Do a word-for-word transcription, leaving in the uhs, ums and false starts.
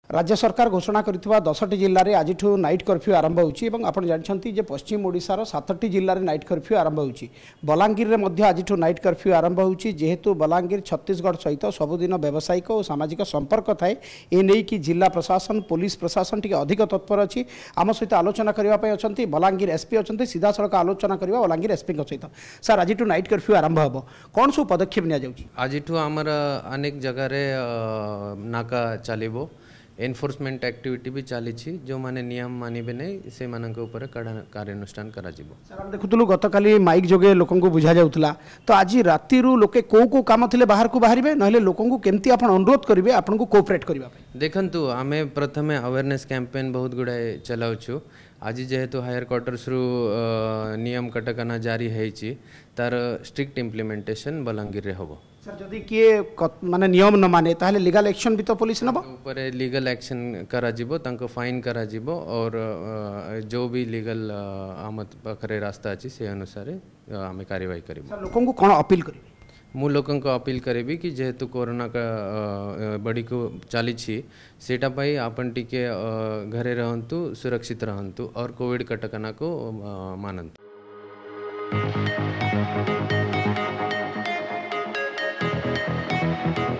राज्य सरकार घोषणा करथिबा दसटी जिल्ला रे आज नाइट कर्फ्यू आरंभ होउची एवं आपण जानछंती जे पश्चिम ओडिशार सातटी जिल्ला रे नाइट कर्फ्यू आरंभ होउची। बलांगीर रे मध्य आज नाइट कर्फ्यू आरंभ होउची जेहेतु बलांगीर छत्तीसगढ़ सहित सबुदिन व्यावसायिक और सामाजिक संपर्क थाए ए नै कि जिला प्रशासन पुलिस प्रशासन टिके अधिक तत्पर अछि। आम सहित आलोचना करबा पय अछंती बलांगीर एसपी अछंती सीधा सड़क आलोचना करबा बलांगीर एसपी के सहित। सर आज नाइट कर्फ्यू आरंभ हबो कोन सु पदक्षेप निया जाउची? आज हमर अनेक जगह रे नाका चलिबो एनफोर्समेंट एक्टिविटी भी चली जो माने नियम मानिबे नहीं से मानक ऊपर कार्यानुष्ठान करा जिवो। सर हम देखुतलु गतकाली माइक जोगे लोकन को बुझा जाउतला तो आज राति रु लोके को को काम थिले बाहर को बाहरिबे नहले लोकन को केमती आपण अनुरोध करिवे आपण को कोऑपरेट करबा। देखंतु आमे प्रथमे अवेयरनेस कैंपेन बहुत गुडा चलाउछु। आज जेहेतु हायर क्वार्टर्स रु नियम कटकना जारी हेछि तार स्ट्रिक्ट इम्प्लीमेंटेशन बलांगीर रे होबो। सर जदि किए माने नियम न माने ताहले लीगल एक्शन भी तो पुलिस नबो ऊपर लीगल एक्शन करा जिवो तांको फाइन करा जिवो और जो भी लीगल आमत पाखरे रास्ता अछि से अनुसार आमे कार्यवाही करिवो। सर लोकन को कोन अपील करिवे? मु लोकन को अपील करेबी कि जेहेतु कोरोना का बड़ी को चली सेटा पाई आपन टिके घरे रहंतु सुरक्षित रहंतु और कोविड कटकना को मानंतु। Thank you.